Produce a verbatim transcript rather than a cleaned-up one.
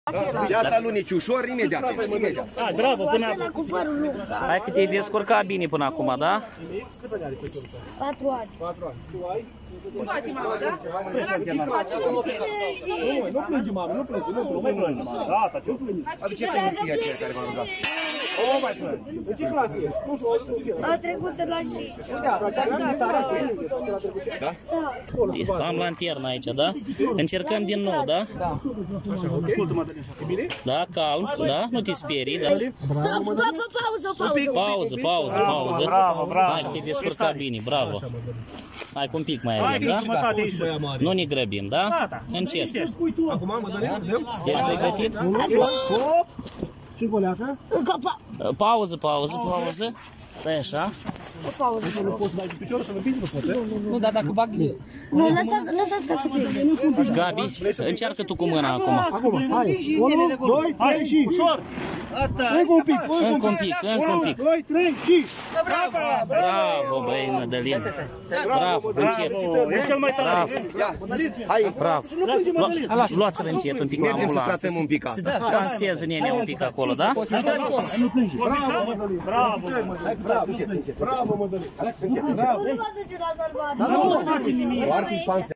De asta lunici ușor, imediat. Imediat. Hai, bravo, până acum. Hai că te-ai descurcat bine până acum, da? Câți ani are copilul ăsta? Patru ani. Patru ani. Tu ai? Soate, mamă, da? Nu plânge, mamă, nu plânge, nu plânge. Gata, ce plânge? Aduceți-mi fie aceea care m-a rugat. O, mai plânge. În ce clasă ești? Nu știu, A trecut la și. Da? Am lanternă aici, da? Încercăm din nou, da? Da. Da, calm, da? Nu te sperii, da? Stop, stop, pauză, pauză. Pauză, pauză, pauză. Bravo, bravo. Hai, te descurca bine, bravo. Hai, cu un pic mai avem, da? Nu ne grăbim, da? Încet. acum, Mădălina, dăm? Ești pregătit? Hop! Și goleacă? Încă pa... Pauză, pauză, pauză. Stai așa. O pauză. Nu poți să dai cu piciorul să-l împingi, nu poți, Nu, dar dacă bag... Nu, lăsați, lăsați ca să plece. Gabi, încearcă tu cu mâna acum. acum, hai. unu, doi, trei și... Ușor! Încă un pic, Încă un pic, încă un pic. unu, doi, trei și... Bravo, băi, Mădălina. Bravo, încet. Ești cel mai tare. Hai, Bravo. Luați-l încet un pic la mergem să ambulanță. tratăm un pic asta. Danseze nene un pic acolo, da? Bravo, Mădălina. Bravo. Bravo, Mădălina. Nu vă duce la salvare. Nu-ți faci nimic. Foarte